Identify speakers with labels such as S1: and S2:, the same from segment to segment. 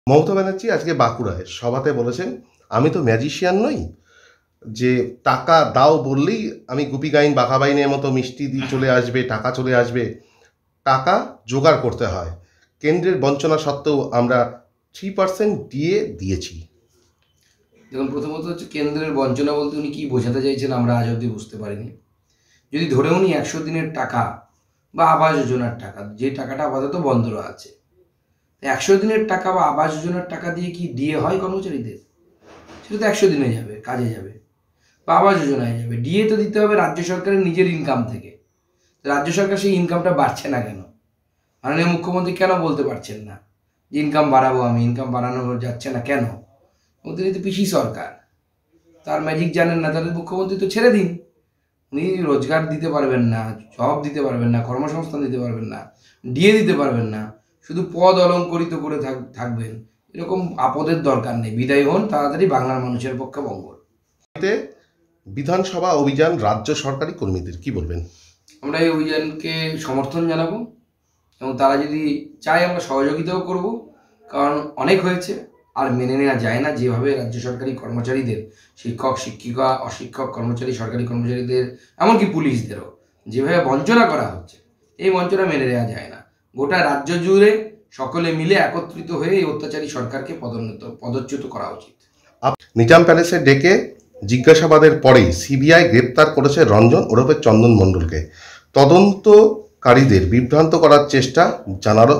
S1: মমতা ব্যানার্জি আজকে বাঁকুড়ায় সভাতে বলেছেন, আমি তো ম্যাজিশিয়ান নই যে টাকা দাও বললেই আমি গুপি গাইন বাঘা বাইনের মতো মিষ্টি দিয়ে চলে আসবে, টাকা চলে আসবে। টাকা জোগাড় করতে হয়। কেন্দ্রের বঞ্চনা সত্ত্বেও আমরা 3% দিয়েছি।
S2: দেখুন, প্রথমত হচ্ছে কেন্দ্রের বঞ্চনা বলতে উনি কী বোঝাতে চাইছেন আমরা আজ অবধি বুঝতে পারিনি। যদি ধরে উনি 100 দিনের টাকা বা আবাস যোজনার টাকা, যে টাকাটা আপাতত বন্ধ আছে, 100 দিনের টাকা বা আবাস যোজনার টাকা দিয়ে কি ডিএ হয় কর্মচারীদের? সেটা তো 100 দিনে যাবে, কাজে যাবে, বা আবাস যোজনায় যাবে। ডিএ তো দিতে হবে রাজ্য সরকারের নিজের ইনকাম থেকে। রাজ্য সরকার সেই ইনকামটা বাড়ছে না কেন? মাননীয় মুখ্যমন্ত্রী কেন বলতে পারছেন না যে ইনকাম বাড়াবো, আমি ইনকাম বাড়ানো যাচ্ছে না কেন? তিনি তো পিসি সরকার, তার ম্যাজিক জানেন না। তাহলে মুখ্যমন্ত্রী তো ছেড়ে দিন। উনি রোজগার দিতে পারবেন না, জব দিতে পারবেন না, কর্মসংস্থান দিতে পারবেন না, ডিএ দিতে পারবেন না, শুধু পদ অলঙ্করিত করে থাকবেন। এরকম আপদের দরকার নেই। বিদায় হন তাড়াতাড়ি, বাংলার মানুষের পক্ষে মঙ্গল।
S1: বিধানসভা অভিযান রাজ্য সরকারি কর্মীদের কি বলবেন?
S2: আমরা এই অভিযানকে সমর্থন জানাবো এবং তারা যদি চায় আমরা সহযোগিতাও করব, কারণ অনেক হয়েছে, আর মেনে নেওয়া যায় না যেভাবে রাজ্য সরকারি কর্মচারীদের, শিক্ষক শিক্ষিকা অশিক্ষক কর্মচারী, সরকারি কর্মচারীদের, এমনকি পুলিশদেরও যেভাবে বঞ্চনা করা হচ্ছে, এই বঞ্চনা মেনে নেওয়া যায় না। গোটা রাজ্য জুড়ে সকলে মিলে একত্রিত হয়ে এই অত্যাচারী সরকারকে পদচ্যুত করা উচিত।
S1: নিজাম প্যালেসে ডেকে জিজ্ঞাসাবাদের পরেই সিবিআই গ্রেপ্তার করেছে রঞ্জন ওরফে চন্দন মণ্ডলকে। তদন্তকারীদের বিভ্রান্ত করার চেষ্টা জানালো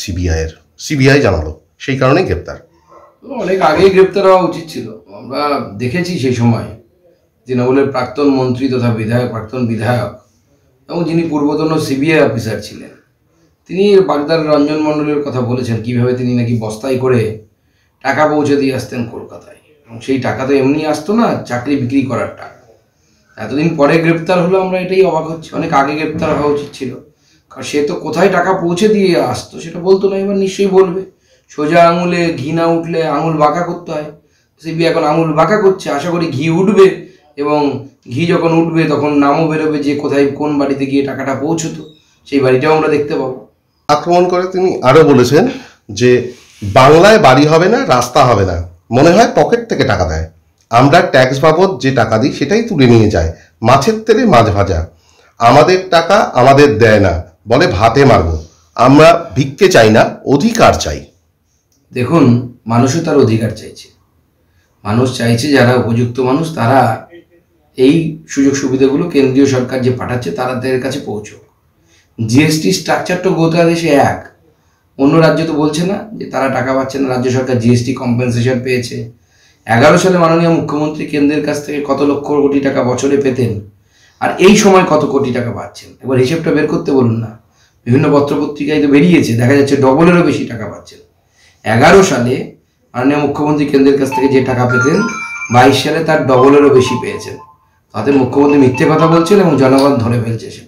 S1: সিবিআই জানালো, সেই কারণেই গ্রেপ্তার।
S2: অনেক আগেই গ্রেপ্তার হওয়া উচিত ছিল। আমরা দেখেছি সেই সময় তৃণমূলের প্রাক্তন মন্ত্রী তথা প্রাক্তন বিধায়ক এবং যিনি পূর্বতন সিবিআই অফিসার ছিলেন, তিনি বাগদার রঞ্জন মণ্ডলের কথা বলেছেন কীভাবে তিনি নাকি বস্তায় করে টাকা পৌঁছে দিয়ে আসতেন কলকাতায়, এবং সেই টাকা তো এমনি আসতো না, চাকরি বিক্রি করার টাকা। এতদিন পরে গ্রেপ্তার হলো, আমরা এটাই অবাক হচ্ছি। অনেক আগে গ্রেপ্তার হওয়া উচিত ছিল, কারণ সে তো কোথায় টাকা পৌঁছে দিয়ে আসতো সেটা বলতো না। এবার নিশ্চয়ই বলবে। সোজা আঙুলে ঘি না উঠলে আঙুল বাঁকা করতে হয়। সিবিআই এখন আঙুল বাঁকা করছে, আশা করি ঘি উঠবে, এবং ঘি যখন উঠবে তখন নামও বেরোবে যে কোথায় কোন বাড়িতে গিয়ে টাকাটা পৌঁছতো, সেই বাড়িটাও আমরা দেখতে পাবো।
S1: আক্রমণ করে তিনি আরও বলেছেন যে বাংলায় বাড়ি হবে না, রাস্তা হবে না, মনে হয় পকেট থেকে টাকা দেয়। আমরা ট্যাক্স বাবদ যে টাকা দিই সেটাই তুলে নিয়ে যায়, মাছের তেলে মাছ ভাজা। আমাদের টাকা আমাদের দেয় না, বলে ভাতে মারবো। আমরা ভিক্ষে চাই না, অধিকার চাই।
S2: দেখুন, মানুষও তার অধিকার চাইছে। মানুষ চাইছে যারা উপযুক্ত মানুষ তারা এই সুযোগ সুবিধাগুলো কেন্দ্রীয় সরকার যে পাঠাচ্ছে তাদের কাছে পৌঁছক। জিএসটি স্ট্রাকচারটা গোটা দেশে এক। অন্য রাজ্য তো বলছে না যে তারা টাকা পাচ্ছে না, রাজ্য সরকার জিএসটি কম্পেনসেশন পেয়েছে। 11 সালে মাননীয় মুখ্যমন্ত্রী কেন্দ্রের কাছ থেকে কত লক্ষ কোটি টাকা বছরে পেতেন, আর এই সময় কত কোটি টাকা পাচ্ছেন এবার হিসেবটা বের করতে বলুন না। বিভিন্ন পত্রপত্রিকায় তো বেরিয়েছে, দেখা যাচ্ছে ডবলেরও বেশি টাকা পাচ্ছেন। 11 সালে মাননীয় মুখ্যমন্ত্রী কেন্দ্রের কাছ থেকে যে টাকা পেতেন 22 সালে তার ডবলেরও বেশি পেয়েছেন। তাতে মুখ্যমন্ত্রী মিথ্যে কথা বলছেন এবং জনগণ ধরে ফেলছে সেটা।